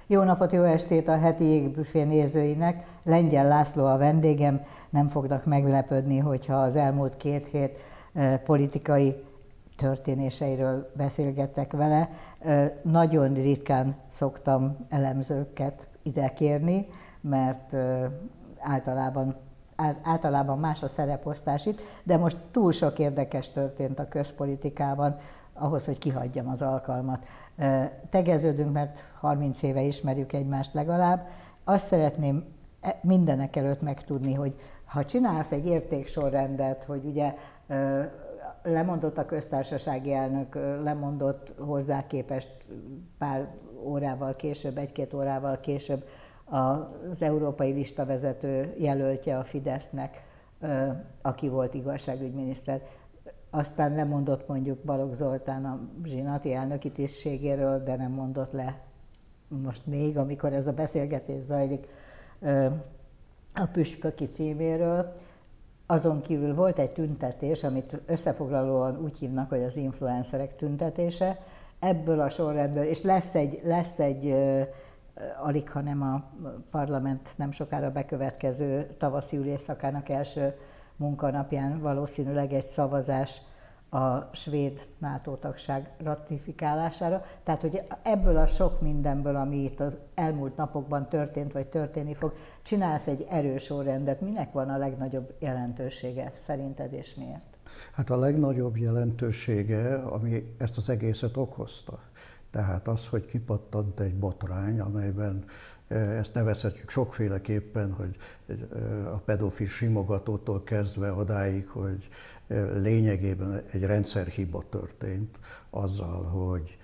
Jó napot, jó estét a heti jégbüfé nézőinek. Lengyel László a vendégem. Nem fognak meglepődni, hogyha az elmúlt 2 hét politikai történéseiről beszélgettek vele. Nagyon ritkán szoktam elemzőket ide kérni, mert általában más a szereposztás itt, de most túl sok érdekes történt a közpolitikában, ahhoz, hogy kihagyjam az alkalmat. Tegeződünk, mert 30 éve ismerjük egymást legalább. Azt szeretném mindenek előtt megtudni, hogy ha csinálsz egy értéksorrendet, hogy ugye lemondott a köztársasági elnök, lemondott hozzá képest pár órával később, 1-2 órával később az európai listavezető jelöltje a Fidesznek, aki volt igazságügyminiszter. Aztán lemondott mondjuk Balogh Zoltán a zsinati elnöki tisztségéről, de nem mondott le most még, amikor ez a beszélgetés zajlik, a püspöki címéről. Azon kívül volt egy tüntetés, amit összefoglalóan úgy hívnak, hogy az influencerek tüntetése. Ebből a sorrendből, és lesz egy alig, hanem a parlament nem sokára bekövetkező tavaszi ülésszakának első munkanapján valószínűleg egy szavazás a svéd NATO tagság ratifikálására. Tehát, hogy ebből a sok mindenből, ami itt az elmúlt napokban történt, vagy történni fog, csinálsz egy erős sorrendet. Minek van a legnagyobb jelentősége szerinted, és miért? Hát a legnagyobb jelentősége, ami ezt az egészet okozta. Tehát az, hogy kipattant egy botrány, amelyben ezt nevezhetjük sokféleképpen, hogy a pedofil simogatótól kezdve odáig, hogy lényegében egy rendszerhiba történt azzal, hogy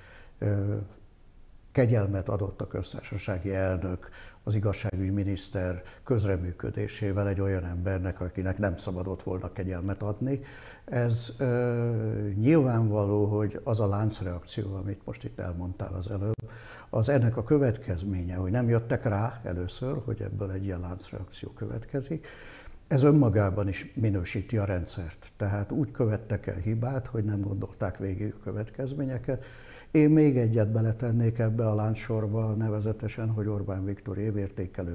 kegyelmet adott a köztársasági elnök az igazságügyminiszter közreműködésével egy olyan embernek, akinek nem szabadott volna kegyelmet adni. Ez nyilvánvaló, hogy az a láncreakció, amit most itt elmondtál az előbb, az ennek a következménye, hogy nem jöttek rá először, hogy ebből egy ilyen láncreakció következik. Ez önmagában is minősíti a rendszert. Tehát úgy követtek el hibát, hogy nem gondolták végig a következményeket. Én még egyet beletennék ebbe a láncsorba, nevezetesen, hogy Orbán Viktor évértékelő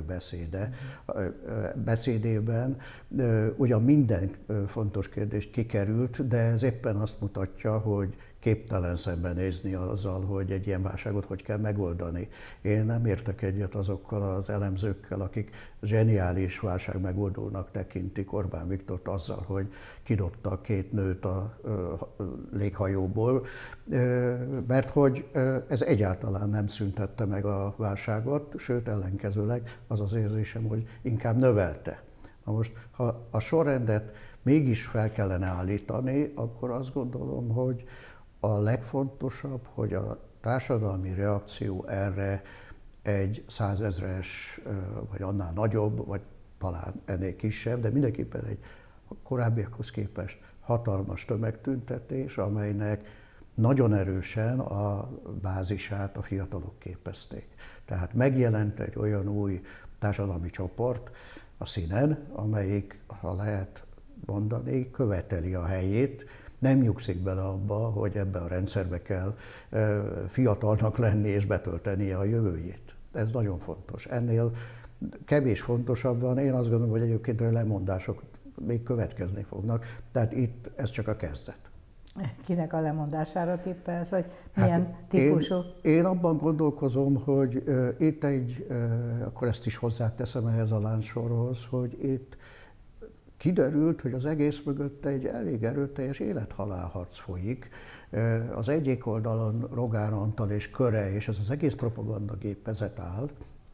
beszédében ugyan minden fontos kérdést kikerült, de ez éppen azt mutatja, hogy képtelen szembenézni azzal, hogy egy ilyen válságot hogy kell megoldani. Én nem értek egyet azokkal az elemzőkkel, akik zseniális válságmegoldónak tekintik Orbán Viktort azzal, hogy kidobta 2 nőt a léghajóból, mert hogy ez egyáltalán nem szüntette meg a válságot, sőt ellenkezőleg az az érzésem, hogy inkább növelte. Na most, ha a sorrendet mégis fel kellene állítani, akkor azt gondolom, hogy a legfontosabb, hogy a társadalmi reakció erre egy 100 000-es, vagy annál nagyobb, vagy talán ennél kisebb, de mindenképpen egy korábbiakhoz képest hatalmas tömegtüntetés, amelynek nagyon erősen a bázisát a fiatalok képezték. Tehát megjelent egy olyan új társadalmi csoport a színen, amelyik, ha lehet mondani, követeli a helyét, nem nyugszik bele abba, hogy ebbe a rendszerbe kell fiatalnak lenni és betöltenie a jövőjét. Ez nagyon fontos. Ennél kevés fontosabb van. Én azt gondolom, hogy egyébként a lemondások még következni fognak. Tehát itt ez csak a kezdet. Kinek a lemondására tippelsz, hogy milyen típusú? Én abban gondolkozom, hogy itt akkor ezt is hozzáteszem ehhez a láncsorhoz, hogy itt kiderült, hogy az egész mögött egy elég erőteljes élet-halálharc folyik. Az egyik oldalon Rogán Antal és köre, és ez az egész propagandagépezet áll,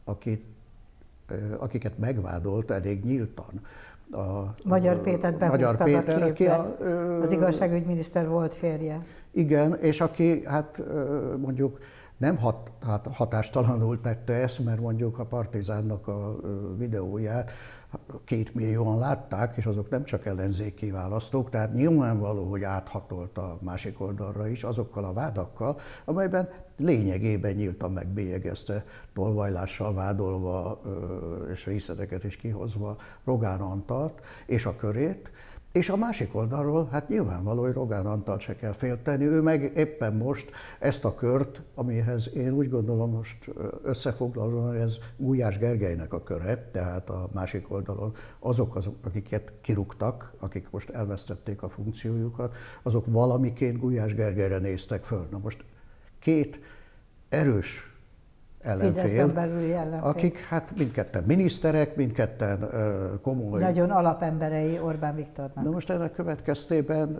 akiket megvádolt elég nyíltan. Magyar Pétert behúztad a képre, az igazságügyminiszter volt férje. Igen, és aki hát mondjuk nem hatástalanul tette ezt, mert mondjuk a Partizánnak a videóját 2 millióan látták, és azok nem csak ellenzéki választók, tehát nyilvánvaló, hogy áthatolt a másik oldalra is azokkal a vádakkal, amelyben lényegében nyíltan megbélyegezte, tolvajlással vádolva és részleteket is kihozva Rogán Antalt és a körét, És a másik oldalról, hát nyilvánvaló, hogy Rogán Antalt se kell félteni, ő meg éppen most ezt a kört, amihez én úgy gondolom most összefoglalóan, ez Gulyás Gergelynek a köre, tehát a másik oldalon azok, akiket kirúgtak, akik most elvesztették a funkciójukat, azok valamiként Gulyás Gergelyre néztek föl. Na most két erős ellenfél, akik hát mindketten miniszterek, mindketten komoly... Nagyon alapemberei Orbán Viktornak. Na most ennek következtében...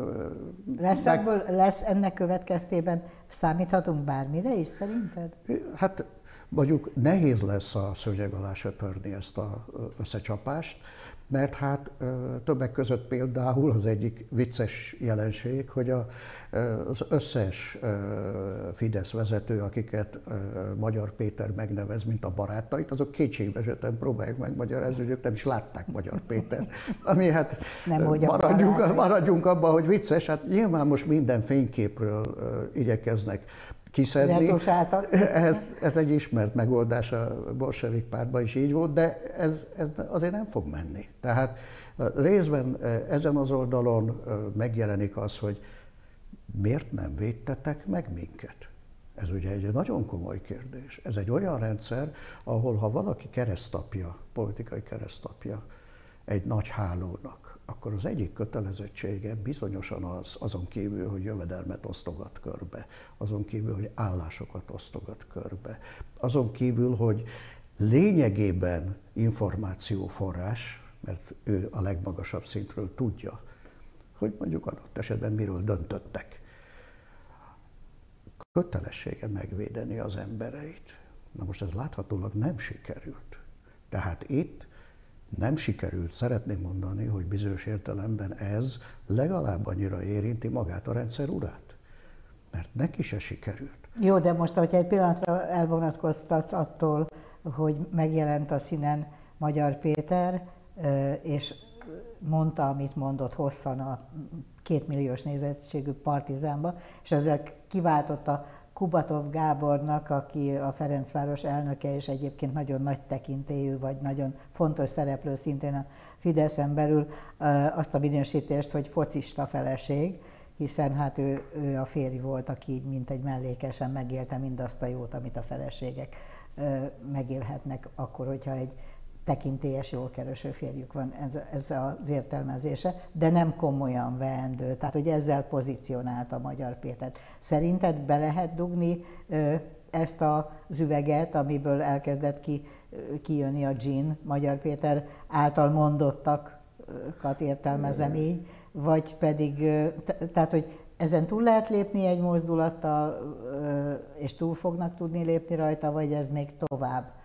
Lesz ennek következtében, számíthatunk bármire is szerinted? Hát mondjuk nehéz lesz a szőnyeg alá söpörni ezt az összecsapást, mert hát többek között például az egyik vicces jelenség, hogy az összes Fidesz vezető, akiket Magyar Péter megnevez, mint a barátait, azok kétségbeesetten próbálják megmagyarázni, hogy ők nem is látták Magyar Pétert. Ami hát maradjunk abban, hogy vicces, hát nyilván most minden fényképről igyekeznek kiszedni. Ez egy ismert megoldás, a bolsevik pártban is így volt, de ez azért nem fog menni. Tehát részben ezen az oldalon megjelenik az, hogy miért nem védtetek meg minket? Ez ugye egy nagyon komoly kérdés. Ez egy olyan rendszer, ahol ha valaki keresztapja, politikai keresztapja egy nagy hálónak, akkor az egyik kötelezettsége bizonyosan azon kívül, hogy jövedelmet osztogat körbe, azon kívül, hogy állásokat osztogat körbe, azon kívül, hogy lényegében információforrás, mert ő a legmagasabb szintről tudja, hogy mondjuk adott esetben miről döntöttek. Kötelessége megvédeni az embereit. Na most ez láthatólag nem sikerült. Tehát itt nem sikerült, szeretném mondani, hogy bizonyos értelemben ez legalább annyira érinti magát a rendszer urát. Mert neki se sikerült. Jó, de most, hogyha egy pillanatra elvonatkoztatsz attól, hogy megjelent a színen Magyar Péter, és mondta, amit mondott hosszan a 2 milliós nézettségű Partizánba, és ezzel kiváltotta Kubatov Gábornak, aki a Ferencváros elnöke, és egyébként nagyon nagy tekintélyű, vagy nagyon fontos szereplő szintén a Fideszen belül, azt a minősítést, hogy focista feleség, hiszen hát ő a férj volt, aki így mint egy mellékesen megélte mindazt a jót, amit a feleségek megélhetnek akkor, hogyha egy tekintélyes, jól kereső férjük van, ez az értelmezése, de nem komolyan veendő. Tehát, hogy ezzel pozícionálta Magyar Pétert. Szerinted be lehet dugni ezt az üveget, amiből elkezdett kijönni a gin, Magyar Péter által mondottakat értelmezem így, vagy pedig, tehát, hogy ezen túl lehet lépni egy mozdulattal, és túl fognak tudni lépni rajta, vagy ez még tovább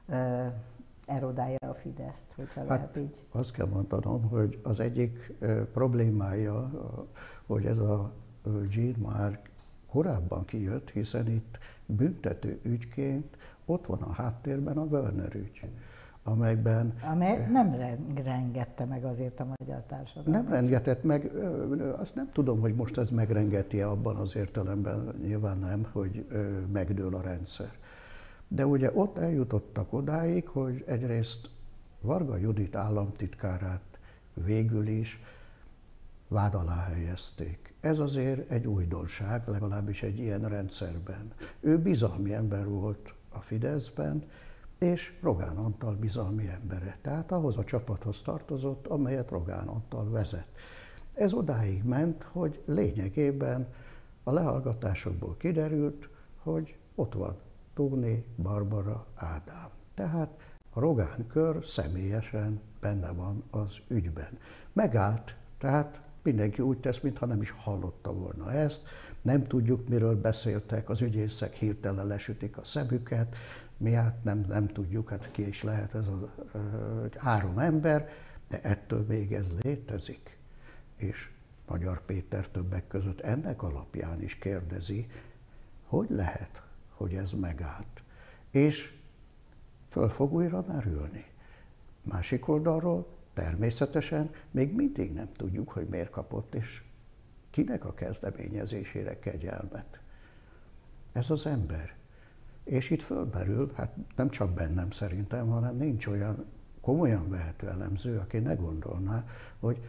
erodálja a Fideszt, hogyha lehet így? Azt kell mondanom, hogy az egyik problémája, hogy ez a gin már korábban kijött, hiszen itt büntető ügyként ott van a háttérben a Wörner ügy, amelyben... Amely nem rengette meg azért a magyar társadalmat. Nem rengetett meg, azt nem tudom, hogy most ez megrengeti-e abban az értelemben, nyilván nem, hogy megdől a rendszer. De ugye ott eljutottak odáig, hogy egyrészt Varga Judit államtitkárát végül is vád alá helyezték. Ez azért egy újdonság, legalábbis egy ilyen rendszerben. Ő bizalmi ember volt a Fideszben, és Rogán Antal bizalmi embere. Tehát ahhoz a csapathoz tartozott, amelyet Rogán Antal vezet. Ez odáig ment, hogy lényegében a lehallgatásokból kiderült, hogy ott van Tóni, Barbara, Ádám. Tehát a Rogán kör személyesen benne van az ügyben. Megállt, tehát mindenki úgy tesz, mintha nem is hallotta volna ezt. Nem tudjuk, miről beszéltek, az ügyészek hirtelen lesütik a szemüket, mi hát nem tudjuk, hát ki is lehet ez a 3 ember, de ettől még ez létezik. És Magyar Péter többek között ennek alapján is kérdezi, hogy lehet, hogy ez megállt. És föl fog újra merülni. Másik oldalról természetesen még mindig nem tudjuk, hogy miért kapott, és kinek a kezdeményezésére kegyelmet. Ez az ember. És itt fölmerül, hát nem csak bennem szerintem, hanem nincs olyan komolyan vehető elemző, aki ne gondolná, hogy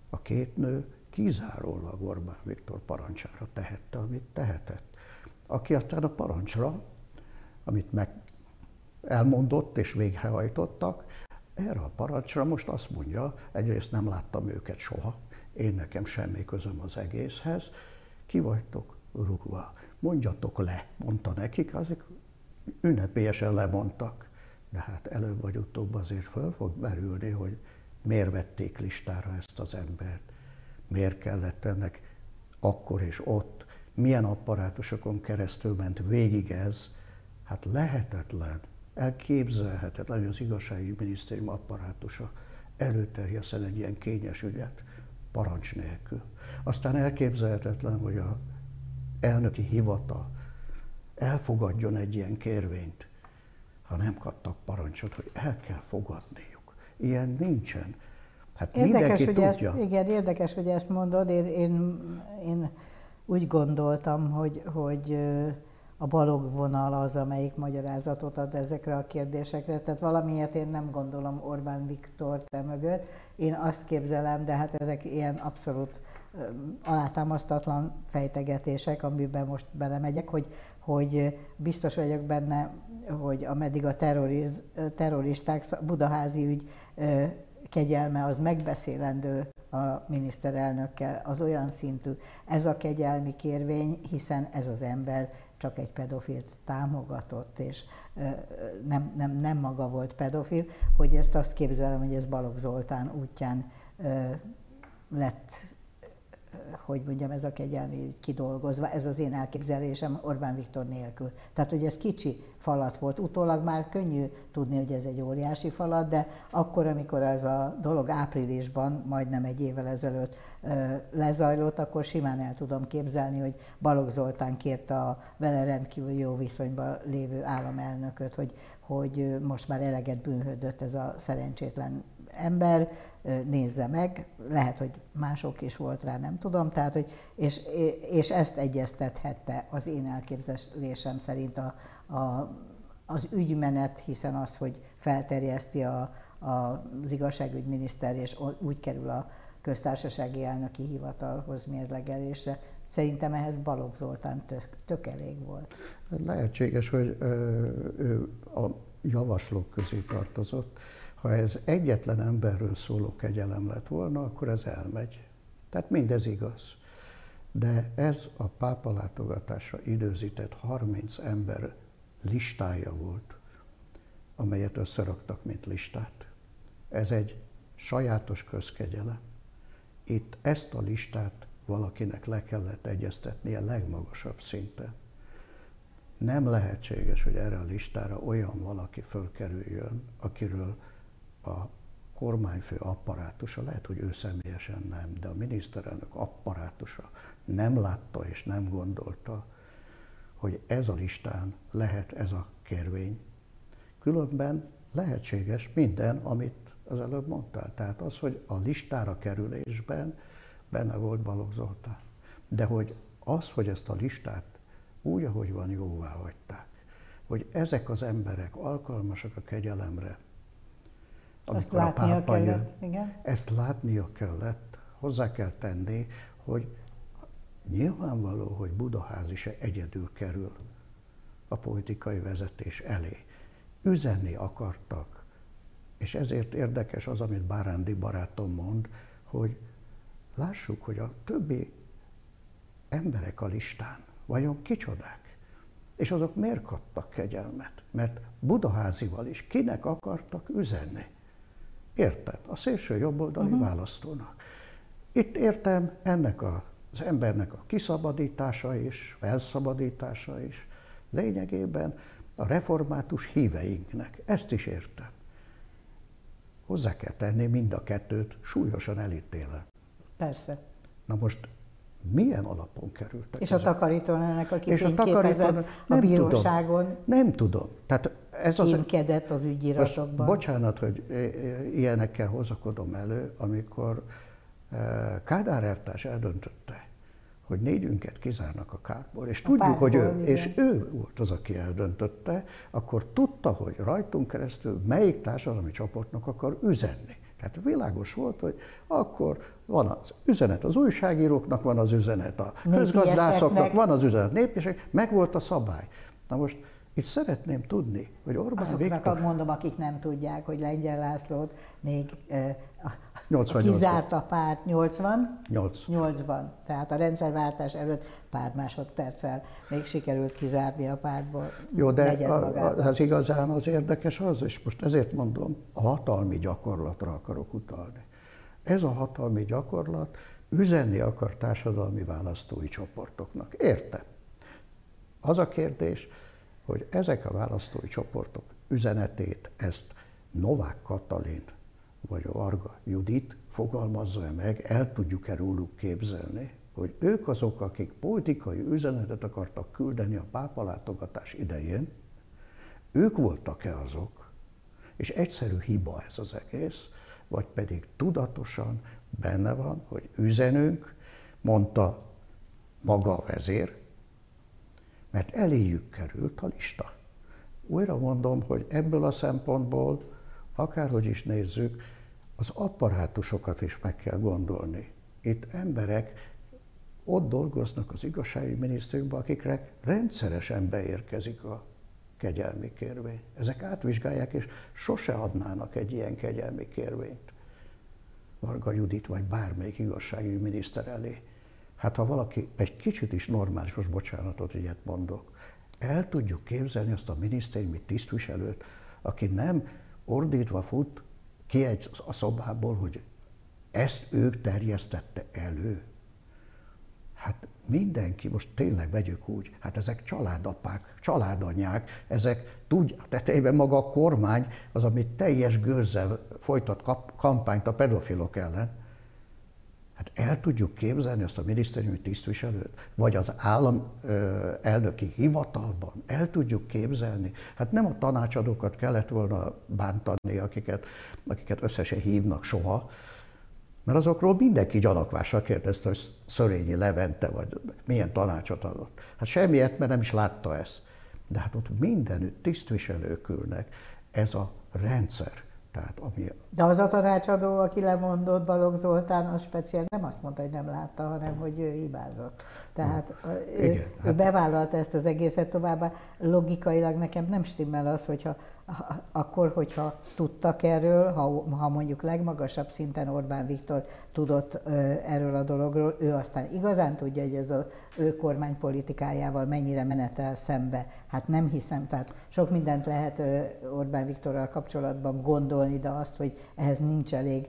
A két nő kizárólag Orbán Viktor parancsára tehette, amit tehetett. Aki aztán a parancsra, amit elmondott és végrehajtottak, erre a parancsra most azt mondja, egyrészt nem láttam őket soha, én nekem semmi közöm az egészhez, ki vagytok rúgva, mondjatok le, mondta nekik, azok ünnepélyesen lemondtak. De hát előbb vagy utóbb azért föl fog merülni, hogy miért vették listára ezt az embert, miért kellett ennek akkor és ott, milyen apparátusokon keresztül ment végig ez, hát lehetetlen, elképzelhetetlen, hogy az igazságügyi minisztérium apparátusa előterjesszen egy ilyen kényes ügyet parancs nélkül. Aztán elképzelhetetlen, hogy az elnöki hivatal elfogadjon egy ilyen kérvényt, ha nem kaptak parancsot, hogy el kell fogadniuk. Ilyen nincsen. Hát érdekes, hogy tudja. Igen, érdekes, hogy ezt mondod. Én úgy gondoltam, hogy a Balogh vonal az, amelyik magyarázatot ad ezekre a kérdésekre. Tehát valamiért én nem gondolom Orbán Viktort mögött. Én azt képzelem, de hát ezek ilyen abszolút alátámasztatlan fejtegetések, amiben most belemegyek, hogy biztos vagyok benne, hogy ameddig a terroristák budaházi ügy kegyelme az megbeszélendő a miniszterelnökkel, az olyan szintű. Ez a kegyelmi kérvény, hiszen ez az ember csak egy pedofilt támogatott, és nem maga volt pedofil, hogy ezt azt képzelem, hogy ez Balogh Zoltán útján lett, hogy mondjam, ez a kegyelmi ügy kidolgozva. Ez az én elképzelésem Orbán Viktor nélkül. Tehát, hogy ez kicsi falat volt. Utólag már könnyű tudni, hogy ez egy óriási falat, de akkor, amikor ez a dolog áprilisban, majdnem egy évvel ezelőtt lezajlott, akkor simán el tudom képzelni, hogy Balogh Zoltán kérte a vele rendkívül jó viszonyban lévő államelnököt, hogy most már eleget bűnhődött ez a szerencsétlen ember, nézze meg, lehet, hogy mások is volt rá, nem tudom, tehát, hogy, és ezt egyeztethette az én elképzelésem szerint az ügymenet, hiszen az, hogy felterjeszti az igazságügyminiszter, és úgy kerül a köztársasági elnöki hivatalhoz mérlegelésre, szerintem ehhez Balogh Zoltán tök elég volt. Lehetséges, hogy ő a javaslók közé tartozott. Ha ez egyetlen emberről szóló kegyelem lett volna, akkor ez elmegy. Tehát mindez igaz. De ez a pápa látogatásra időzített 30 ember listája volt, amelyet összeraktak, mint listát. Ez egy sajátos közkegyelem. Itt ezt a listát valakinek le kellett egyeztetnie legmagasabb szinten. Nem lehetséges, hogy erre a listára olyan valaki fölkerüljön, akiről a kormányfő apparátusa, lehet, hogy ő személyesen nem, de a miniszterelnök apparátusa nem látta és nem gondolta, hogy ez a listán lehet ez a kérvény. Különben lehetséges minden, amit az előbb mondtál. Tehát az, hogy a listára kerülésben benne volt Balogh Zoltán. De hogy ezt a listát úgy, ahogy van, jóvá hagyták, hogy ezek az emberek alkalmasak a kegyelemre, amikor a pápa jön, ezt látnia kellett, hozzá kell tenni, hogy nyilvánvaló, hogy Budaházi se egyedül kerül a politikai vezetés elé. Üzenni akartak, és ezért érdekes az, amit Bárándi barátom mond, hogy lássuk, hogy a többi emberek a listán vajon kicsodák, és azok miért kaptak kegyelmet? Mert Budaházival is kinek akartak üzenni? Értem, a szélső jobboldali választónak. Itt értem ennek az embernek a kiszabadítása is, felszabadítása is, lényegében a református híveinknek, ezt is értem. Hozzá kell tenni, mind a kettőt súlyosan elítélem. Persze. Na most milyen alapon kerültek? És a takarítónőnek, aki fényképezett a bíróságon. Nem tudom. Tehát ez címkedett az ügyiratokban. Bocsánat, hogy ilyenekkel hozakodom elő, amikor Kádár elvtárs eldöntötte, hogy négyünket kizárnak a kárból, és tudjuk, hogy ő volt az, aki eldöntötte, akkor tudta, hogy rajtunk keresztül melyik társadalmi csoportnak akar üzenni. Tehát világos volt, hogy akkor van az üzenet az újságíróknak, van az üzenet a közgazdászoknak, van az üzenet népviselőknek, meg volt a szabály. Na most itt szeretném tudni, hogy Orbán Viktor... mondom, akik nem tudják, hogy Lengyel Lászlót még 88-ban. kizárt a párt 8. 8-ban. Tehát a rendszerváltás előtt pár másodperccel még sikerült kizárni a pártból. Jó, de az igazán az érdekes az, és most ezért mondom, a hatalmi gyakorlatra akarok utalni. Ez a hatalmi gyakorlat üzenni akar társadalmi választói csoportoknak. Értem. Az a kérdés, hogy ezek a választói csoportok üzenetét, ezt Novák Katalin vagy Varga Judit fogalmazza meg, el tudjuk-e róluk képzelni, hogy ők azok, akik politikai üzenetet akartak küldeni a pápalátogatás idején, ők voltak-e azok, és egyszerű hiba ez az egész, vagy pedig tudatosan benne van, hogy üzenünk, mondta maga a vezér, mert eléjük került a lista. Újra mondom, hogy ebből a szempontból, akárhogy is nézzük, az apparátusokat is meg kell gondolni. Itt emberek ott dolgoznak az igazságügyi minisztériumban, akikre rendszeresen beérkezik a kegyelmi kérvény. Ezek átvizsgálják, és sose adnának egy ilyen kegyelmi kérvényt Varga Judit vagy bármelyik igazságügyi miniszter elé. Hát ha valaki egy kicsit is normális, most bocsánatot, ilyet mondok, el tudjuk képzelni azt a minisztériumi tisztviselőt, aki nem ordítva fut ki a szobából, hogy ezt ők terjesztette elő. Hát mindenki, most tényleg vegyük úgy, hát ezek családapák, családanyák, ezek tetejében maga a kormány az, ami teljes gőzzel folytat kampányt a pedofilok ellen. Hát el tudjuk képzelni azt a minisztériumi tisztviselőt, vagy az állam elnöki hivatalban, el tudjuk képzelni. Hát nem a tanácsadókat kellett volna bántani, akiket össze se hívnak soha, mert azokról mindenki gyanakvással kérdezte, hogy Szörényi Levente, vagy milyen tanácsot adott. Hát semmiért, mert nem is látta ezt. De hát ott mindenütt tisztviselők ülnek. Ez a rendszer. Tehát, De az a tanácsadó, aki lemondott, Balogh Zoltán, az speciál nem azt mondta, hogy nem látta, hanem hogy ő hibázott. Tehát ő bevállalta ezt az egészet, továbbá logikailag nekem nem stimmel az, hogyha hogyha tudtak erről, ha mondjuk legmagasabb szinten Orbán Viktor tudott erről a dologról, ő aztán igazán tudja, hogy ez az ő kormánypolitikájával mennyire menetel szembe. Hát nem hiszem, tehát sok mindent lehet Orbán Viktorral kapcsolatban gondolni, de azt, hogy ehhez nincs elég,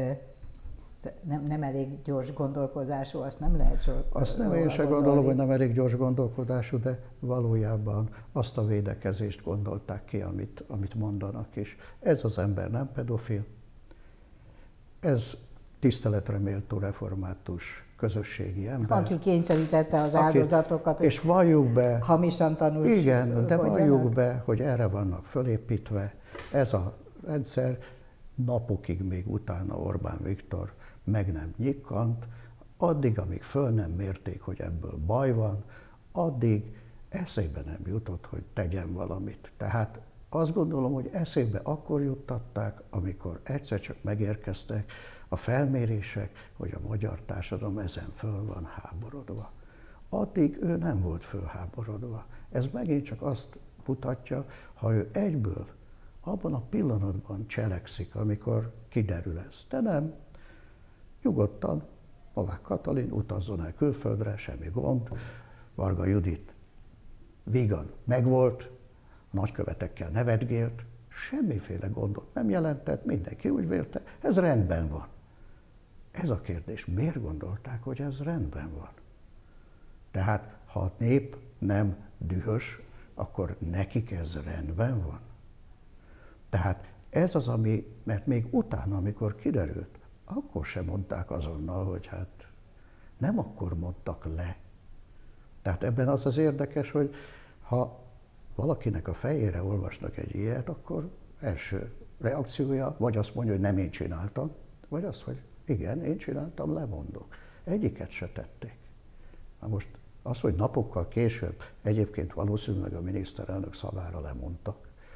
nem elég gyors gondolkozású, azt nem lehet Azt nem én sem gondolom, hogy nem elég gyors gondolkodású, de valójában azt a védekezést gondolták ki, amit mondanak is. Ez az ember nem pedofil, ez tiszteletre méltó református közösségi ember. Aki kényszerítette az áldozatokat, és valljuk be, hamisan tanús. Igen, de valljuk be, hogy erre vannak fölépítve. Ez a rendszer napokig még utána Orbán Viktor meg nem nyikkant, addig, amíg föl nem mérték, hogy ebből baj van, addig eszébe nem jutott, hogy tegyen valamit. Tehát azt gondolom, hogy eszébe akkor juttatták, amikor egyszer csak megérkeztek a felmérések, hogy a magyar társadalom ezen föl van háborodva. Addig ő nem volt fölháborodva. Ez megint csak azt mutatja, ha ő egyből abban a pillanatban cselekszik, amikor kiderül ez. De nem, nyugodtan Novák Katalin utazzon el külföldre, semmi gond, Varga Judit vígan megvolt, a nagykövetekkel nevetgélt, semmiféle gondot nem jelentett, mindenki úgy vélte, ez rendben van. Ez a kérdés, miért gondolták, hogy ez rendben van? Tehát, ha a nép nem dühös, akkor nekik ez rendben van? Tehát ez az, mert még utána, amikor kiderült, akkor sem mondták azonnal, hogy hát nem akkor mondtak le. Tehát ebben az érdekes, hogy ha valakinek a fejére olvasnak egy ilyet, akkor első reakciója vagy azt mondja, hogy nem én csináltam, vagy azt, hogy igen, én csináltam, lemondok. Egyiket se tették. Na most az, hogy napokkal később egyébként valószínűleg a miniszterelnök szavára lemondtak,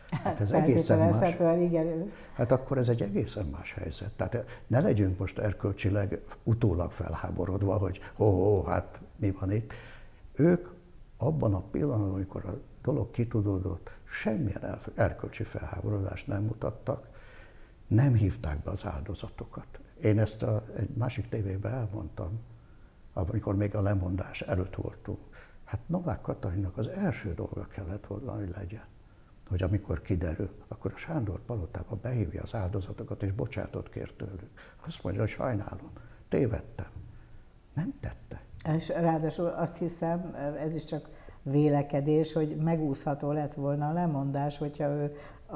Hát ez egészen más. Igen. Hát akkor ez egy egészen más helyzet. Tehát ne legyünk most erkölcsileg utólag felháborodva, hogy hát mi van itt. Ők abban a pillanatban, amikor a dolog kitudódott, semmilyen erkölcsi felháborodást nem mutattak, nem hívták be az áldozatokat. Én ezt egy másik tévében elmondtam, amikor még a lemondás előtt voltunk. Hát Novák Katalinnak az első dolga kellett volna, hogy legyen, hogy amikor kiderül, akkor a Sándor palotába behívja az áldozatokat, és bocsánatot kér tőlük. Azt mondja, hogy sajnálom, tévedtem. Nem tette. És ráadásul azt hiszem, ez is csak vélekedés, hogy megúszható lett volna a lemondás, hogyha ő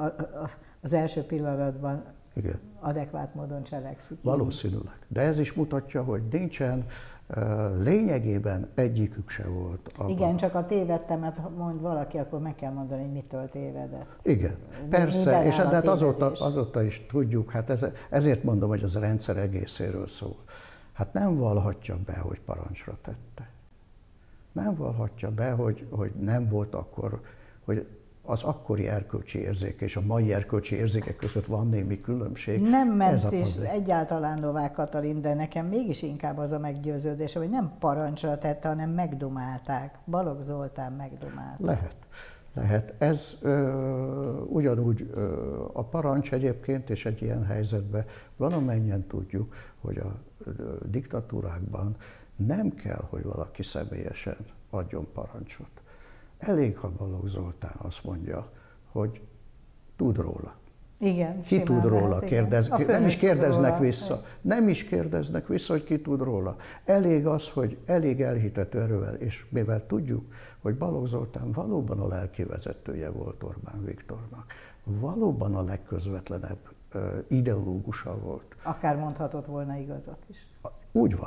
az első pillanatban igen. adekvát módon cselekszik. Valószínűleg. De ez is mutatja, hogy nincsen, lényegében egyikük se volt. Igen, csak a tévedtemet mond valaki, akkor meg kell mondani, hogy mitől tévedett. Igen, persze, és hát azóta is tudjuk, hát ezért mondom, hogy az a rendszer egészéről szól. Hát nem vallhatja be, hogy parancsra tette. Nem vallhatja be, hogy nem volt akkor, hogy az akkori erkölcsi érzék és a mai erkölcsi érzékek között van némi különbség. Nem ment is egyáltalán Novák Katalin, de nekem mégis inkább az a meggyőződése, hogy nem parancsra tette, hanem megdumálták. Balogh Zoltán megdumálta. Lehet. Ez ugyanúgy a parancs egyébként, és egy ilyen helyzetben valamennyien tudjuk, hogy a diktatúrákban nem kell, hogy valaki személyesen adjon parancsot. Elég, ha Balogh Zoltán azt mondja, hogy tud róla. Igen, ki tud róla, nem is kérdeznek vissza. Nem is kérdeznek vissza, hogy ki tud róla. Elég az, hogy elég elhitető erővel, és mivel tudjuk, hogy Balogh Zoltán valóban a lelkivezetője volt Orbán Viktornak, valóban a legközvetlenebb ideológusa volt. Akár mondhatott volna igazat is. Úgy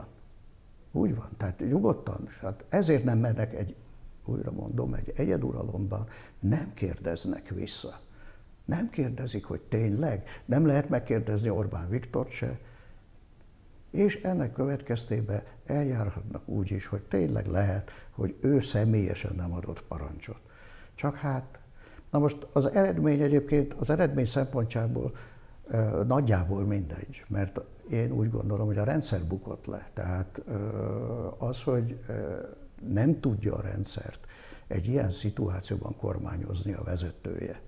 van. Tehát nyugodtan, hát ezért nem mennek újra mondom, egy egyeduralomban nem kérdeznek vissza. Nem kérdezik, hogy tényleg, nem lehet megkérdezni Orbán Viktort se, és ennek következtében eljárhatnak úgy is, hogy tényleg lehet, hogy ő személyesen nem adott parancsot. Csak hát, na most az eredmény egyébként, az eredmény szempontjából nagyjából mindegy, mert én úgy gondolom, hogy a rendszer bukott le. Tehát az, hogy nem tudja a rendszert egy ilyen szituációban kormányozni a vezetője.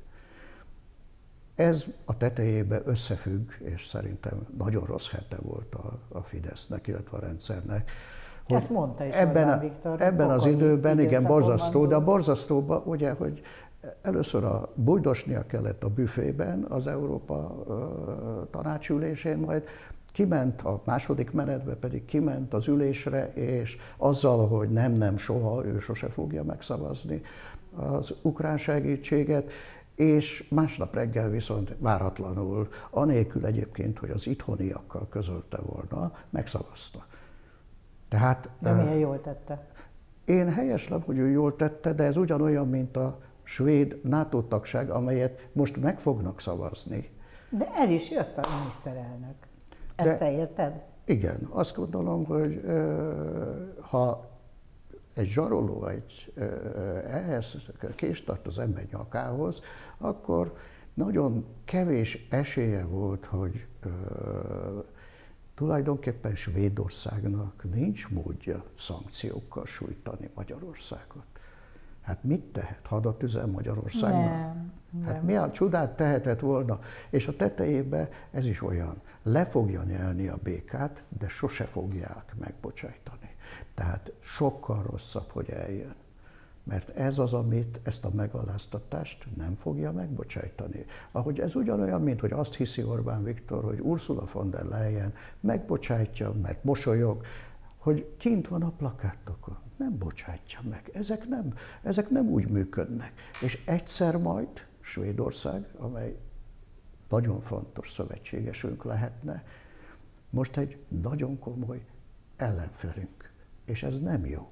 Ez a tetejében összefügg, és szerintem nagyon rossz hete volt a Fidesznek, illetve a rendszernek. Ezt mondta is Orbán Viktor. Ebben az időben, igen, borzasztó, de a borzasztóban, ugye, hogy először bújdosnia kellett a büfében az Európa tanácsülésén, majd kiment a második menetbe, pedig kiment az ülésre, és azzal, hogy nem, soha, ő sose fogja megszavazni az ukrán segítséget, és másnap reggel viszont váratlanul, anélkül egyébként, hogy az itthoniakkal közölte volna, megszavazta. Tehát, de milyen jól tette? Én helyeslem, hogy ő jól tette, de ez ugyanolyan, mint a svéd NATO tagság, amelyet most meg fognak szavazni. De el is jött a miniszterelnök. Ezt te érted? Igen, azt gondolom, hogy ha egy zsaroló ehhez kést tart az ember nyakához, akkor nagyon kevés esélye volt, hogy tulajdonképpen Svédországnak nincs módja szankciókkal sújtani Magyarországot. Hát mit tehet? Hadat üzen Magyarországnak? Nem. Hát mi a csodát tehetett volna? És a tetejében ez is olyan, le fogja nyelni a békát, de sose fogják megbocsájtani. Tehát sokkal rosszabb, hogy eljön. Mert ez az, amit ezt a megaláztatást nem fogja megbocsájtani. Ahogy ez ugyanolyan, mint hogy azt hiszi Orbán Viktor, hogy Ursula von der Leyen megbocsájtja, mert mosolyog, hogy kint van a plakátokon. Nem bocsátja meg. Ezek nem úgy működnek. És egyszer majd Svédország, amely nagyon fontos szövetségesünk lehetne, most egy nagyon komoly ellenfelünk. És ez nem jó.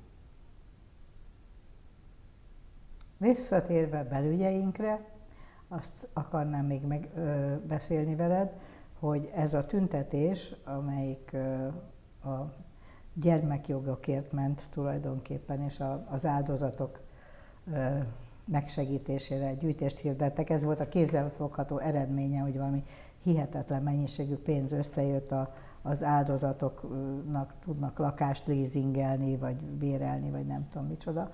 Visszatérve belügyeinkre, azt akarnám még megbeszélni veled, hogy ez a tüntetés, amelyik a gyermekjogokért ment tulajdonképpen, és az áldozatok megsegítésére gyűjtést hirdettek. Ez volt a kézzelfogható eredménye, hogy valami hihetetlen mennyiségű pénz összejött, az áldozatoknak tudnak lakást leasingelni, vagy bérelni, vagy nem tudom micsoda.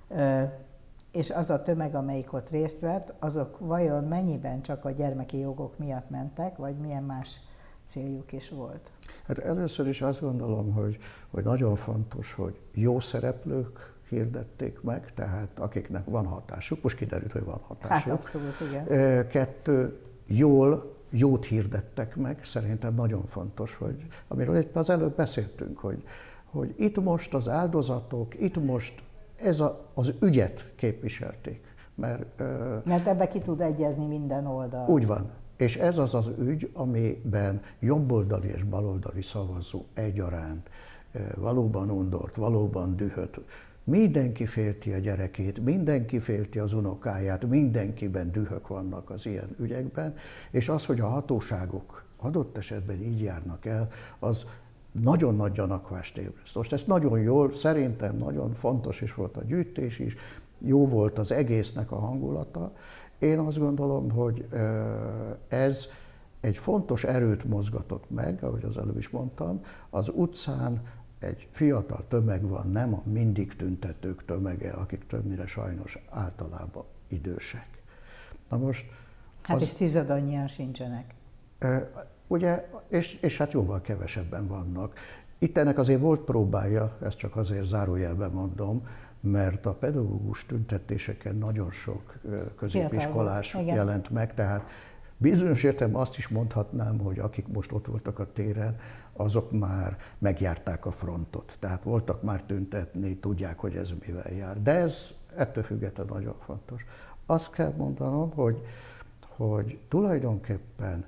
És az a tömeg, amelyik ott részt vett, azok vajon mennyiben csak a gyermeki jogok miatt mentek, vagy milyen más céljuk is volt? Hát először is azt gondolom, hogy nagyon fontos, hogy jó szereplők hirdették meg, tehát akiknek van hatásuk, most kiderült, hogy van hatásuk. Hát abszolút, igen. Kettő, jót hirdettek meg, szerintem nagyon fontos, hogy amiről éppen az előbb beszéltünk, hogy itt most az áldozatok, itt most az ügyet képviselték. Mert ebbe ki tud egyezni minden oldal. Úgy van. És ez az az ügy, amiben jobboldali és baloldali szavazó egyaránt valóban undort, valóban dühöt. Mindenki félti a gyerekét, mindenki félti az unokáját, mindenkiben dühök vannak az ilyen ügyekben, és az, hogy a hatóságok adott esetben így járnak el, az nagyon nagy gyanakvást ébreszt. Most ez nagyon jól, szerintem nagyon fontos is volt a gyűjtés is, jó volt az egésznek a hangulata. Én azt gondolom, hogy ez egy fontos erőt mozgatott meg, ahogy az előbb is mondtam, az utcán egy fiatal tömeg van, nem a mindig tüntetők tömege, akik többnyire sajnos általában idősek. Na most... Hát és tizedannyian sincsenek. Ugye, és hát jóval kevesebben vannak. Itt ennek azért volt próbája, ezt csak azért zárójelben mondom, mert a pedagógus tüntetéseken nagyon sok középiskolás jelent meg, tehát bizonyos értelemben azt is mondhatnám, hogy akik most ott voltak a téren, azok már megjárták a frontot. Tehát voltak már tüntetni, tudják, hogy ez mivel jár. De ez ettől függetlenül nagyon fontos. Azt kell mondanom, hogy tulajdonképpen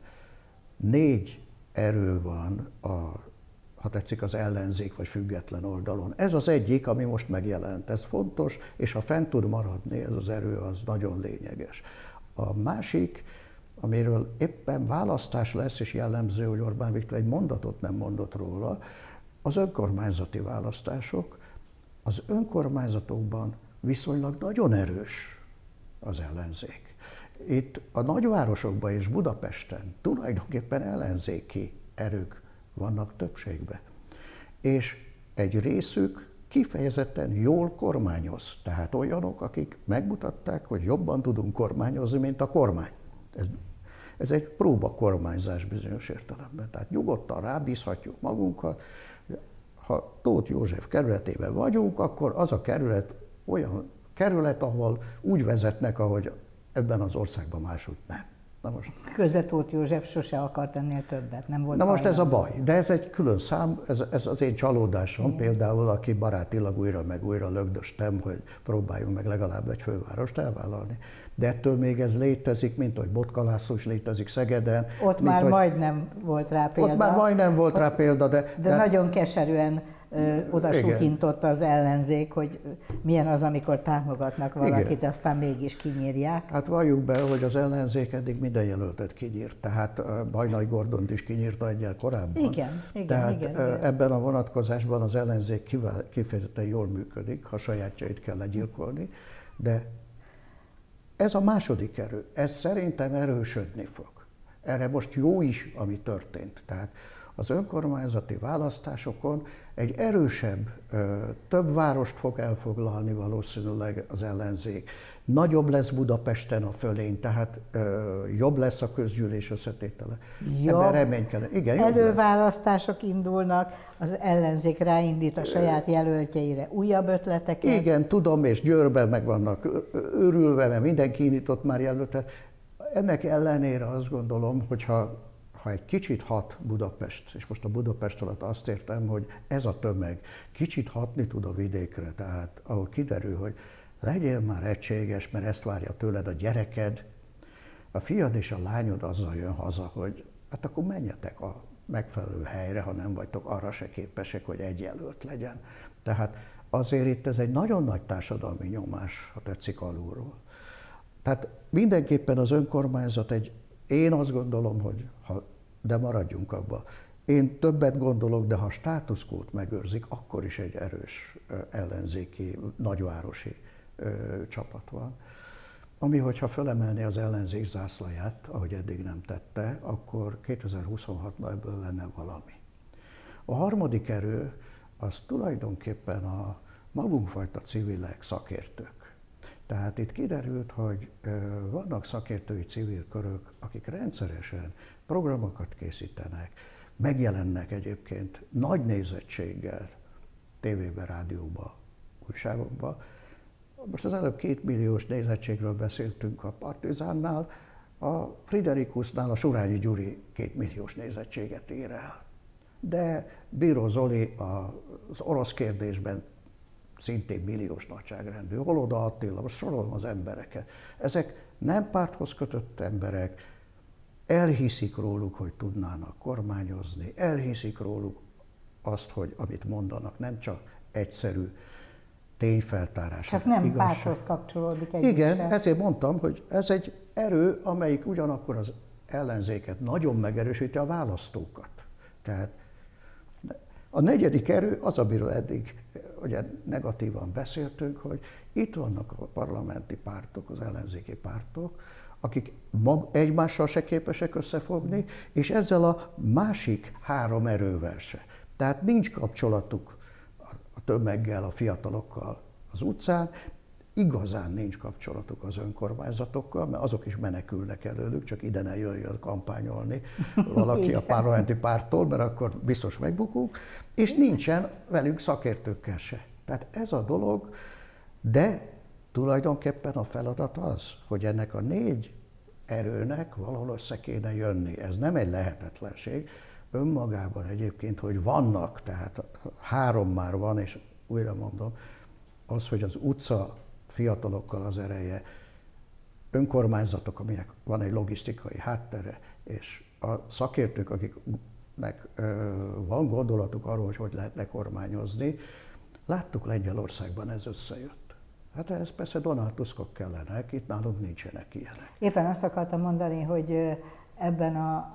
4 erő van ha tetszik, az ellenzék vagy független oldalon. Ez az egyik, ami most megjelent. Ez fontos, és ha fent tud maradni, ez az erő, az nagyon lényeges. A másik, amiről éppen választás lesz, és jellemző, hogy Orbán Viktor egy mondatot nem mondott róla, az önkormányzati választások. Az önkormányzatokban viszonylag nagyon erős az ellenzék. Itt a nagyvárosokban és Budapesten tulajdonképpen ellenzéki erők vannak többségben. És egy részük kifejezetten jól kormányoz. Tehát olyanok, akik megmutatták, hogy jobban tudunk kormányozni, mint a kormány. Ez egy próba kormányzás bizonyos értelemben. Tehát nyugodtan rábízhatjuk magunkat. Ha Tóth József kerületében vagyunk, akkor az a kerület olyan kerület, ahol úgy vezetnek, ahogy ebben az országban máshogy nem. Na most. Közben Tóth József sose akart ennél többet, nem volt. Na most ez a baj, de ez egy külön szám, ez az én csalódásom, például, aki barátilag újra meg újra lögdöstem, hogy próbáljunk meg legalább egy fővárost elvállalni. De ettől még ez létezik, mint hogy Botka László is létezik Szegeden. Ott már majdnem volt rá példa. Ott már majdnem volt rá példa, de nagyon keserűen oda suhintott az ellenzék, hogy milyen az, amikor támogatnak valakit, igen, aztán mégis kinyírják. Hát valljuk be, hogy az ellenzék eddig minden jelöltet kinyírt, tehát Bajnai Gordont is kinyírta egyel korábban. Igen. Tehát igen. Ebben a vonatkozásban az ellenzék kifejezetten jól működik, ha sajátjait kell legyilkolni, de ez a második erő, ez szerintem erősödni fog. Erre most jó is, ami történt. Tehát az önkormányzati választásokon egy erősebb, több várost fog elfoglalni valószínűleg az ellenzék. Nagyobb lesz Budapesten a fölény, tehát jobb lesz a közgyűlés összetétele. Ebben reménykedem. Igen, előválasztások indulnak, az ellenzék ráindít a saját jelöltjeire újabb ötleteket. Igen, tudom, és Győrben meg vannak őrülve, mert mindenki indított már jelöltet. Ennek ellenére azt gondolom, hogyha egy kicsit hat Budapest, és most a Budapest alatt azt értem, hogy ez a tömeg kicsit hatni tud a vidékre, tehát ahol kiderül, hogy legyél már egységes, mert ezt várja tőled a gyereked, a fiad és a lányod azzal jön haza, hogy hát akkor menjetek a megfelelő helyre, ha nem vagytok arra se képesek, hogy egy jelölt legyen. Tehát azért itt ez egy nagyon nagy társadalmi nyomás, ha tetszik, alulról. Tehát mindenképpen az önkormányzat én azt gondolom, hogy de maradjunk abba. Én többet gondolok, de ha státuszkót megőrzik, akkor is egy erős ellenzéki, nagyvárosi csapat van. ami, hogyha fölemelné az ellenzék zászlaját, ahogy eddig nem tette, akkor 2026-ban ebből lenne valami. A harmadik erő az tulajdonképpen a magunkfajta civilek, szakértők. Tehát itt kiderült, hogy vannak szakértői civil körök, akik rendszeresen programokat készítenek, megjelennek egyébként nagy nézettséggel tévében, rádióban, újságokban. Most az előbb 2 milliós nézettségről beszéltünk a Partizánnál, a Friderikusznál a Surányi Gyuri 2 milliós nézettséget ér el. De Bíró Zoli az orosz kérdésben szintén milliós nagyságrendű, Holoda Attila, most sorolom az embereket. Ezek nem párthoz kötött emberek, elhiszik róluk, hogy tudnának kormányozni, elhiszik róluk azt, hogy amit mondanak, nem csak egyszerű tényfeltárás. Csak nem párthoz kapcsolódik egyébként. Igen, ezért mondtam, hogy ez egy erő, amelyik ugyanakkor az ellenzéket nagyon megerősíti, a választókat. Tehát a negyedik erő az, amiről eddig ugye negatívan beszéltünk, hogy itt vannak a parlamenti pártok, az ellenzéki pártok, akik egymással se képesek összefogni, és ezzel a másik 3 erővel se. Tehát nincs kapcsolatuk a tömeggel, a fiatalokkal az utcán, igazán nincs kapcsolatuk az önkormányzatokkal, mert azok is menekülnek előlük, csak ide ne jöjjön kampányolni valaki a parlamenti párttól, mert akkor biztos megbukunk, és nincsen velünk szakértőkkel se. Tehát ez a dolog, de tulajdonképpen a feladat az, hogy ennek a 4 erőnek valahol össze kéne jönni. Ez nem egy lehetetlenség. Önmagában egyébként, hogy vannak, tehát 3 már van, és újra mondom, az, hogy az utca fiatalokkal az ereje, önkormányzatok, aminek van egy logisztikai háttere, és a szakértők, akiknek van gondolatuk arról, hogy lehetne kormányozni, láttuk Lengyelországban ez összejött. Hát ez persze Donald Tuskok kellenek, itt nálunk nincsenek ilyenek. Éppen azt akartam mondani, hogy ebben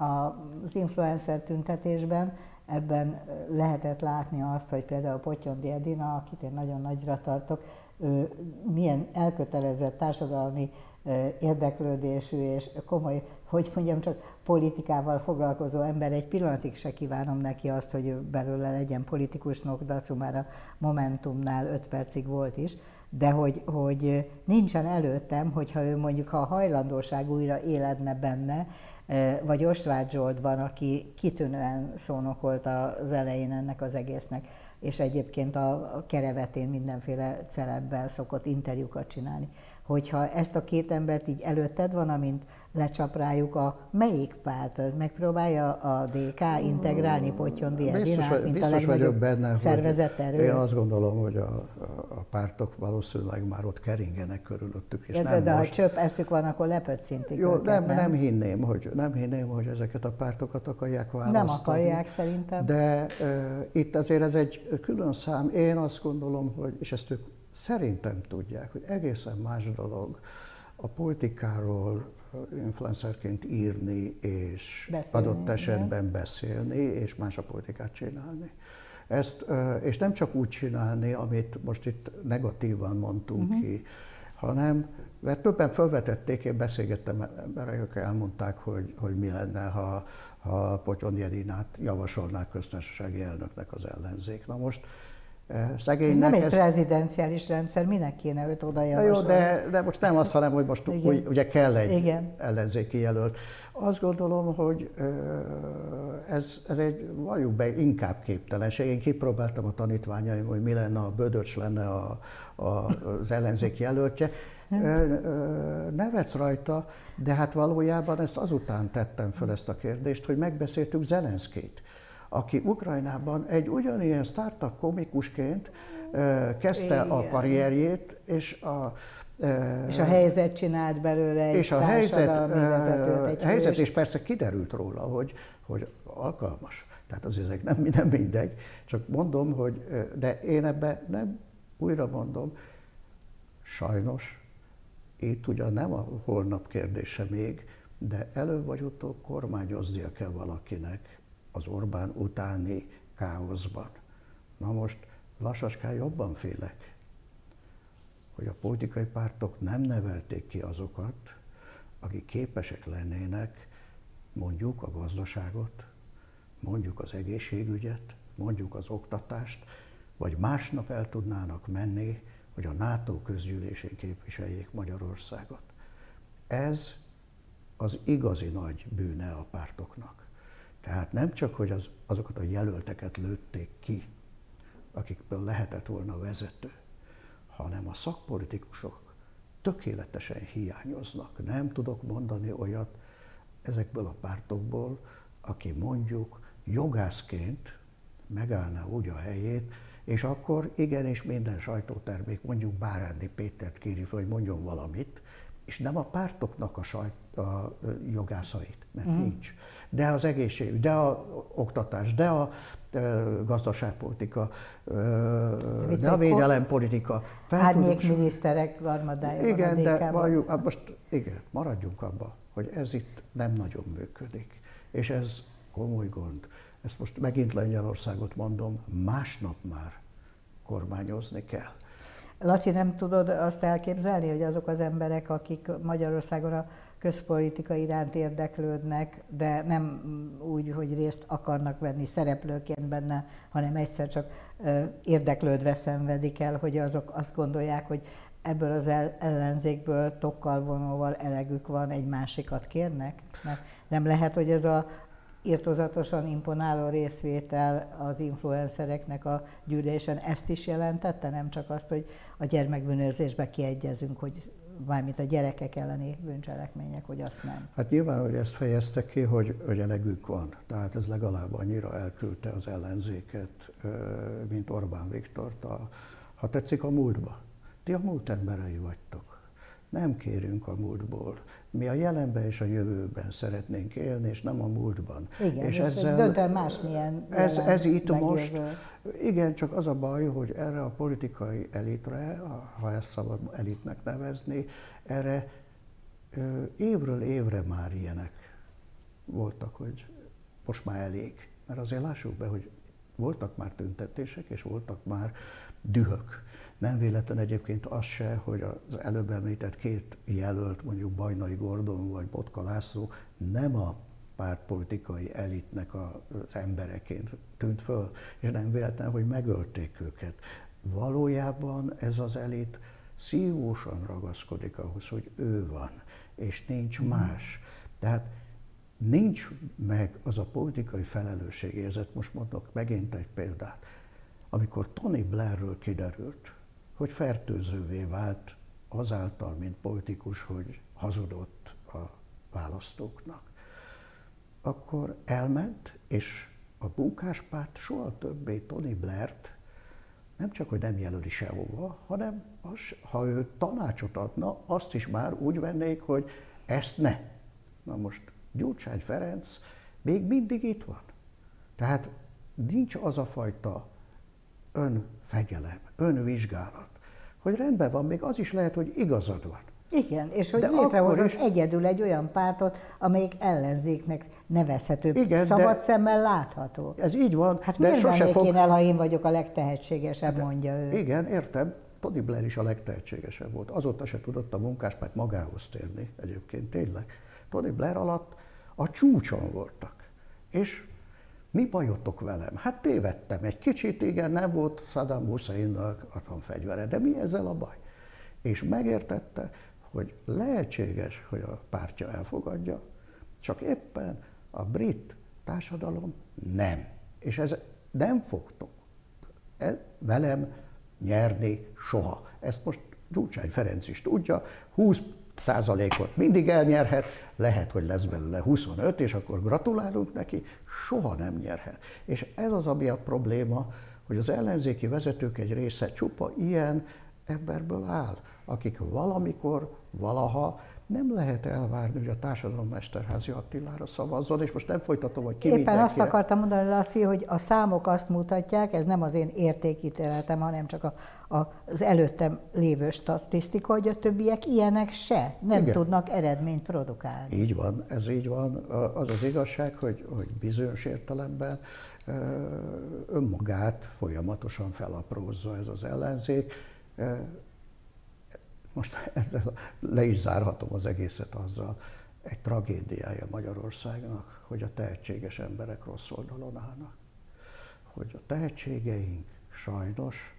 az influencer tüntetésben ebben lehetett látni azt, hogy például Pottyondi Edina, akit én nagyon nagyra tartok, milyen elkötelezett társadalmi érdeklődésű és komoly, hogy mondjam, csak politikával foglalkozó ember. Egy pillanatig se kívánom neki azt, hogy ő belőle legyen politikusnok, Dacu már a Momentumnál 5 percig volt is, de hogy nincsen előttem, hogyha ő mondjuk, ha a hajlandóság újra éledne benne, vagy Ostváth Zsoltban, aki kitűnően szónokolt az elején ennek az egésznek, és egyébként a kerevetén mindenféle celebbel szokott interjúkat csinálni. Hogyha ezt a 2 embert így előtted van, amint lecsap rájuk melyik párt, megpróbálja a DK integrálni Pottyondi Edinát, mint a legnagyobb benne, szervezett erő? Én azt gondolom, hogy a pártok valószínűleg már ott keringenek körülöttük. És de ha csöpp eszük van, akkor lepöccintik jó, őket, nem hinném, hogy ezeket a pártokat akarják választani. Nem akarják szerintem. De itt azért ez egy külön szám. Én azt gondolom, hogy, és ezt ők szerintem tudják, hogy egészen más dolog a politikáról influencerként írni, és beszélni, adott esetben beszélni, és más a politikát csinálni. Ezt, és nem csak úgy csinálni, amit most itt negatívan mondtunk ki, hanem, mert többen felvetették, én beszélgettem emberek, akik elmondták, hogy mi lenne, ha Pottyondi Edinát javasolnák köztársasági elnöknek az ellenzék. Na most szegénynek ez nem egy prezidenciális rendszer, minek kéne őt oda javasolni? Jó, de most nem az, hanem hogy most ugye kell egy ellenzéki jelölt. Azt gondolom, hogy ez egy, valljuk be, inkább képtelenség. Én kipróbáltam a tanítványaim, hogy mi lenne, a Bödöcs lenne az ellenzék jelöltje. Nevetsz rajta, de hát valójában ezt azután tettem föl ezt a kérdést, hogy megbeszéltük Zelenszkijt, aki Ukrajnában egy ugyanilyen startup komikusként kezdte a karrierjét, és a helyzet csinált belőle egy társadalmi vezetőt. A helyzet, és persze kiderült róla, hogy alkalmas. Tehát azért nem mindegy. Csak mondom, hogy de én ebben nem, újra mondom, sajnos itt ugyan nem a holnap kérdése még, de előbb vagy utóbb kormányoznia kell valakinek az Orbán utáni káoszban. Na most lassacskán jobban félek, hogy a politikai pártok nem nevelték ki azokat, akik képesek lennének mondjuk a gazdaságot, mondjuk az egészségügyet, mondjuk az oktatást, vagy másnap el tudnának menni, hogy a NATO közgyűlésén képviseljék Magyarországot. Ez az igazi nagy bűne a pártoknak. Tehát nem csak, hogy azokat a jelölteket lőtték ki, akikből lehetett volna vezető, hanem a szakpolitikusok tökéletesen hiányoznak. Nem tudok mondani olyat ezekből a pártokból, aki mondjuk jogászként megállná úgy a helyét, és akkor igenis minden sajtótermék mondjuk Bárándi Pétert kéri fel, hogy mondjon valamit, és nem a pártoknak a jogászait, mert nincs. De az egészségügy, de a oktatás, de a gazdaságpolitika, de a védelempolitika. Árnyékminiszterek garmadája. Igen, de most igen, maradjunk abba, hogy ez itt nem nagyon működik. És ez komoly gond. Ezt most megint Lengyelországot mondom, másnap már kormányozni kell. Laci, nem tudod azt elképzelni, hogy azok az emberek, akik Magyarországon a közpolitika iránt érdeklődnek, de nem úgy, hogy részt akarnak venni szereplőként benne, hanem egyszer csak érdeklődve szenvedik el, hogy azok azt gondolják, hogy ebből az ellenzékből tokkal vonóval elegük van, egy másikat kérnek? Mert nem lehet, hogy ez a irtózatosan imponáló részvétel az influencereknek a gyűlésen ezt is jelentette, nem csak azt, hogy a gyermekbűnözésbe kiegyezünk, hogy mármint a gyerekek elleni bűncselekmények, hogy azt nem. Hát nyilván, hogy ezt fejezte ki, hogy elegük van. Tehát ez legalább annyira elküldte az ellenzéket, mint Orbán Viktort, ha tetszik, a múltba. Ti a múlt emberei vagytok. Nem kérünk a múltból. Mi a jelenben és a jövőben szeretnénk élni, és nem a múltban. Igen, és ezzel döntően másmilyen ez itt most. Igen, csak az a baj, hogy erre a politikai elitre, ha ezt szabad elitnek nevezni, erre évről évre már ilyenek voltak, hogy most már elég. Mert azért lássuk be, hogy voltak már tüntetések, és voltak már dühök. Nem véletlen egyébként az se, hogy az előbb említett két jelölt, mondjuk Bajnai Gordon vagy Botka László nem a pártpolitikai elitnek az embereként tűnt föl, és nem véletlen, hogy megölték őket. Valójában ez az elit szívósan ragaszkodik ahhoz, hogy ő van, és nincs más. Tehát nincs meg az a politikai felelősségérzet, most mondok megint egy példát, amikor Tony Blairről kiderült, hogy fertőzővé vált azáltal, mint politikus, hogy hazudott a választóknak, akkor elment, és a Munkáspárt soha többé Tony Blairt nem csak, hogy nem jelöli sehova, hanem ha ő tanácsot adna, azt is már úgy vennék, hogy ezt ne. Na most Gyurcsány Ferenc még mindig itt van. Tehát nincs az a fajta önfegyelem, önvizsgálat, hogy rendben van, még az is lehet, hogy igazad van. Igen, és hogy létrehozott egyedül egy olyan pártot, amelyik ellenzéknek nevezhető, igen, szabad szemmel látható. Ez így van. Hát miért vennék én el, ha én vagyok a legtehetségesebb, mondja ő. Igen, értem. Tony Blair is a legtehetségesebb volt. Azóta se tudott a Munkáspárt magához térni egyébként, tényleg. Tony Blair alatt a csúcson voltak. És mi bajotok velem? Hát tévedtem egy kicsit, igen, nem volt Saddam Husseinnak atomfegyvere, de mi ezzel a baj? És megértette, hogy lehetséges, hogy a pártja elfogadja, csak éppen a brit társadalom nem. És ez nem fogtok velem nyerni soha. Ezt most Gyurcsány Ferenc is tudja, 20%-ot mindig elnyerhet, lehet, hogy lesz belőle 25, és akkor gratulálunk neki, soha nem nyerhet. És ez az, ami a probléma, hogy az ellenzéki vezetők egy része csupa ilyen emberből áll, akik valamikor, valaha nem lehet elvárni, hogy a Társadalommesterházy Attilára szavazzon, és most nem folytatom, hogy ki éppen mindenki. Azt akartam mondani, Laci, hogy a számok azt mutatják, ez nem az én értékítéletem, hanem csak az előttem lévő statisztika, hogy a többiek ilyenek se nem igen. tudnak eredményt produkálni. Így van, ez így van. Az az igazság, hogy bizonyos értelemben önmagát folyamatosan felaprózza ez az ellenzék. most ezzel le is zárhatom az egészet azzal, egy tragédiája Magyarországnak, hogy a tehetséges emberek rossz oldalon állnak. Hogy a tehetségeink sajnos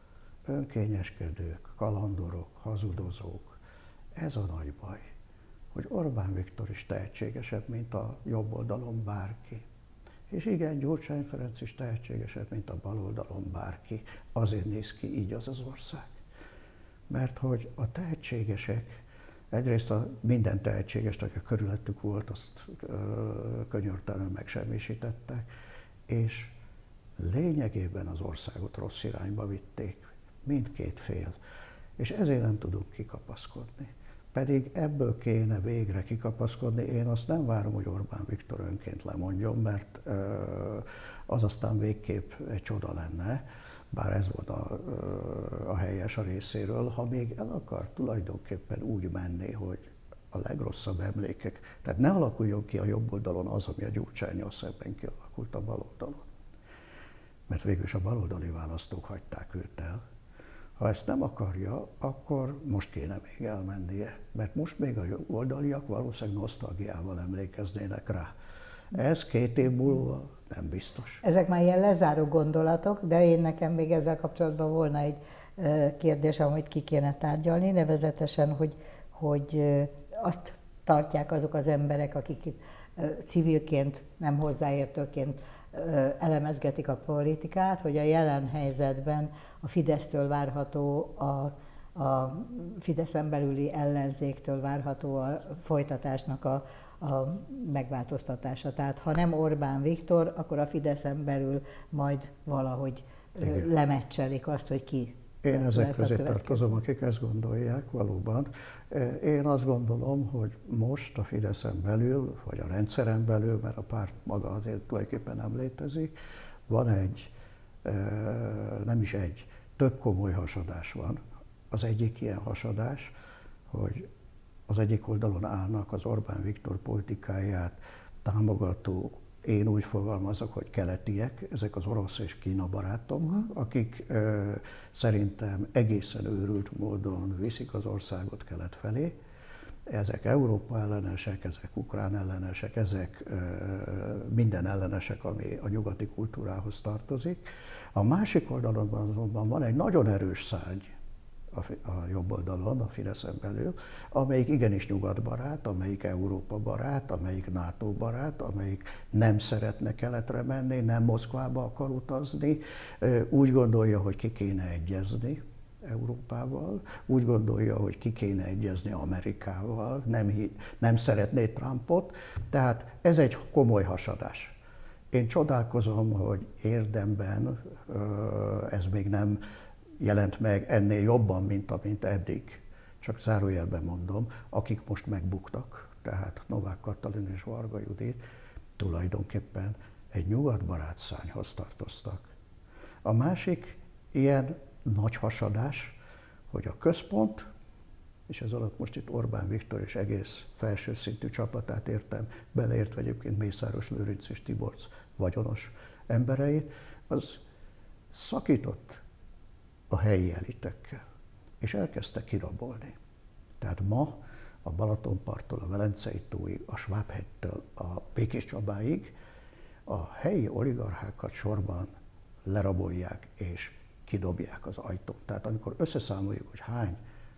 önkényeskedők, kalandorok, hazudozók. Ez a nagy baj, hogy Orbán Viktor is tehetségesebb, mint a jobb oldalon bárki. És igen, Gyurcsány Ferenc is tehetségesebb, mint a bal oldalon bárki. Azért néz ki így az ország. Mert hogy a tehetségesek, egyrészt minden tehetségest, aki körülöttük volt, azt könyörtelenül megsemmisítettek, és lényegében az országot rossz irányba vitték, mindkét fél, és ezért nem tudunk kikapaszkodni. Pedig ebből kéne végre kikapaszkodni. Én azt nem várom, hogy Orbán Viktor önként lemondjon, mert az aztán végképp egy csoda lenne, bár ez volt a helyes a részéről, ha még el akar tulajdonképpen úgy menni, hogy a legrosszabb emlékek, tehát ne alakuljon ki a jobb oldalon az, ami a Gyurcsánnyal szemben kialakult a bal oldalon. Mert végülis a baloldali választók hagyták őt el. Ha ezt nem akarja, akkor most kéne még elmennie, mert most még a oldaliak valószínűleg nosztalgiával emlékeznének rá. Ez 2 év múlva nem biztos. Ezek már ilyen lezáró gondolatok, de én nekem még ezzel kapcsolatban volna egy kérdés, amit ki kéne tárgyalni, nevezetesen, hogy azt tartják azok az emberek, akik civilként, nem hozzáértőként elemezgetik a politikát, hogy a jelen helyzetben a Fidesztől várható, a Fideszen belüli ellenzéktől várható a folytatásnak a megváltoztatása. Tehát ha nem Orbán Viktor, akkor a Fideszen belül majd valahogy lemecselik azt, hogy ki. Én ezek közé tartozom, akik ezt gondolják, valóban. Én azt gondolom, hogy most a Fideszen belül, vagy a rendszeren belül, mert a párt maga azért tulajdonképpen nem létezik, van nem is több komoly hasadás van. Az egyik ilyen hasadás, hogy az egyik oldalon állnak az Orbán Viktor politikáját támogató, én úgy fogalmazok, hogy keletiek, ezek az orosz és Kína barátok, akik szerintem egészen őrült módon viszik az országot kelet felé. Ezek Európa ellenesek, ezek ukrán ellenesek, ezek minden ellenesek, ami a nyugati kultúrához tartozik. A másik oldalon azonban van egy nagyon erős szárny, a jobb oldalon, a Fideszen belül, amelyik igenis nyugatbarát, amelyik Európa barát, amelyik NATO barát, amelyik nem szeretne keletre menni, nem Moszkvába akar utazni, úgy gondolja, hogy ki kéne egyezni Európával, úgy gondolja, hogy ki kéne egyezni Amerikával, nem szeretné Trumpot, tehát ez egy komoly hasadás. Én csodálkozom, hogy érdemben ez még nem jelent meg ennél jobban, mint amint eddig. Csak zárójelben mondom, akik most megbuktak, tehát Novák Katalin és Varga Judit tulajdonképpen egy nyugatbarát szárnyhoz tartoztak. A másik ilyen nagy hasadás, hogy a központ, és ez alatt most itt Orbán Viktor és egész felső szintű csapatát értem, beleértve egyébként Mészáros Lőrinc és Tiborcs vagyonos embereit, az szakított a helyi elitekkel, és elkezdte kirabolni. Tehát ma a Balatonparttól, a Velencei tóig, a Svábhegytől a Békéscsabáig a helyi oligarchákat sorban lerabolják és kidobják az ajtón. Tehát amikor összeszámoljuk, hogy hány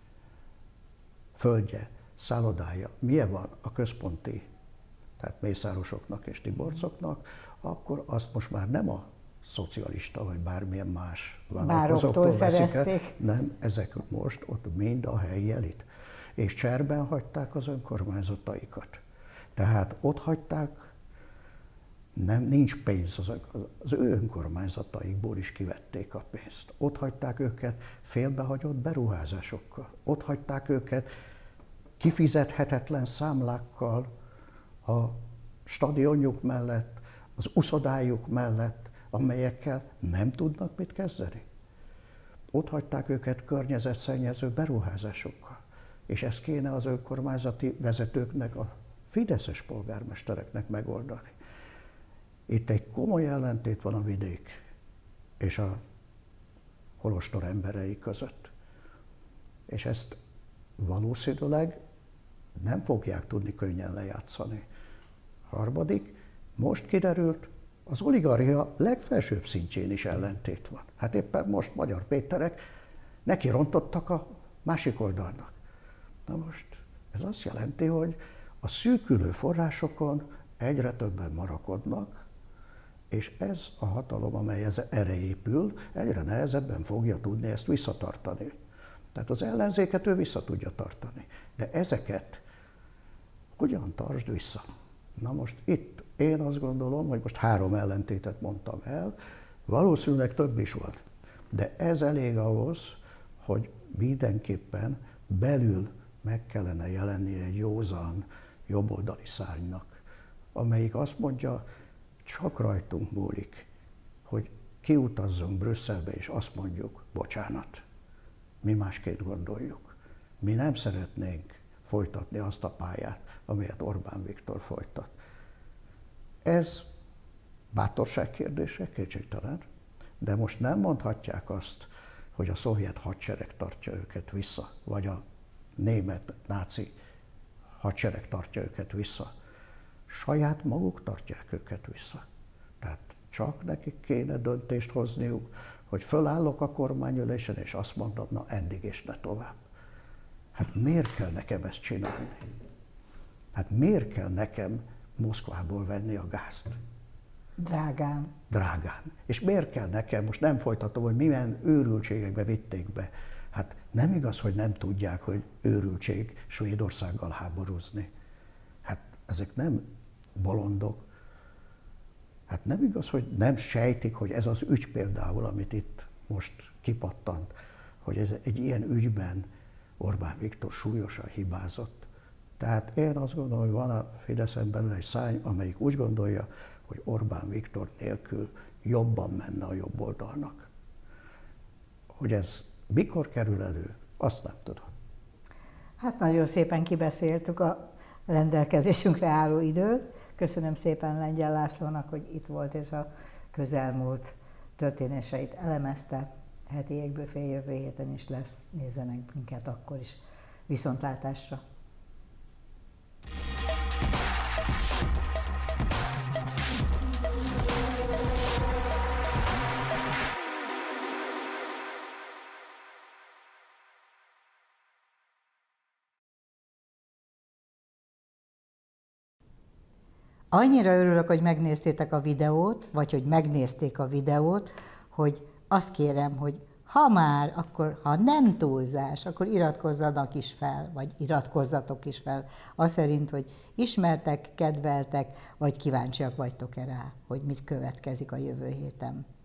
földje, szállodája, milyen van a központi, tehát Mészárosoknak és Tiborcoknak, akkor azt most már nem a szocialista vagy bármilyen más vállalkozóktól veszik el. Nem, ezek most ott mind a helyi elit. És cserben hagyták az önkormányzataikat. Tehát ott hagyták, nincs pénz, az ő önkormányzataikból is kivették a pénzt. Ott hagyták őket félbehagyott beruházásokkal. Ott hagyták őket kifizethetetlen számlákkal a stadionjuk mellett, az uszodájuk mellett, amelyekkel nem tudnak mit kezdeni. Ott hagyták őket környezetszennyező beruházásokkal. És ezt kéne az önkormányzati vezetőknek, a fideszes polgármestereknek megoldani. Itt egy komoly ellentét van a vidék és a kolostor emberei között. És ezt valószínűleg nem fogják tudni könnyen lejátszani. Harmadik, most kiderült, az oligarchia legfelsőbb szintjén is ellentét van. Hát éppen most Magyar Péterek neki rontottak a másik oldalnak. Na most ez azt jelenti, hogy a szűkülő forrásokon egyre többen marakodnak, és ez a hatalom, amely erre épül, egyre nehezebben fogja tudni ezt visszatartani. Tehát az ellenzéket ő vissza tudja tartani. De ezeket hogyan tartsd vissza? Na most itt én azt gondolom, hogy most 3 ellentétet mondtam el, valószínűleg több is volt. De ez elég ahhoz, hogy mindenképpen belül meg kellene jelennie egy józan, jobboldali szárnynak, amelyik azt mondja, csak rajtunk múlik, hogy kiutazzunk Brüsszelbe, és azt mondjuk, bocsánat, mi másként gondoljuk. Mi nem szeretnénk folytatni azt a pályát, amelyet Orbán Viktor folytat. Ez bátorság kérdése, kétségtelen, de most nem mondhatják azt, hogy a szovjet hadsereg tartja őket vissza, vagy a német náci hadsereg tartja őket vissza. Saját maguk tartják őket vissza. Tehát csak nekik kéne döntést hozniuk, hogy fölállok a kormányülésen, és azt mondom, na eddig és ne tovább. Hát miért kell nekem ezt csinálni? Hát miért kell nekem Moszkvából venni a gázt? Drágán. Drágán. És miért kell nekem, most nem folytatom, hogy milyen őrültségekbe vitték be. Hát nem igaz, hogy nem tudják, hogy őrültség Svédországgal háborúzni. Hát ezek nem bolondok. Hát nem igaz, hogy nem sejtik, hogy ez az ügy például, amit itt most kipattant, hogy ez egy ilyen ügyben Orbán Viktor súlyosan hibázott. Tehát én azt gondolom, hogy van a Fideszen belül egy szárny, amelyik úgy gondolja, hogy Orbán Viktor nélkül jobban menne a jobb oldalnak. Hogy ez mikor kerül elő, azt nem tudom. Hát nagyon szépen kibeszéltük a rendelkezésünkre álló időt. Köszönöm szépen Lengyel Lászlónak, hogy itt volt és a közelmúlt történéseit elemezte. Heti Égbüfé jövő héten is lesz, nézzenek minket akkor is. Viszontlátásra! Annyira örülök, hogy megnéztétek a videót, vagy hogy megnézték a videót, hogy azt kérem, hogy ha már, akkor ha nem túlzás, akkor iratkozzanak is fel, vagy iratkozzatok is fel, az szerint, hogy ismertek, kedveltek, vagy kíváncsiak vagytok-e rá, hogy mit következik a jövő héten.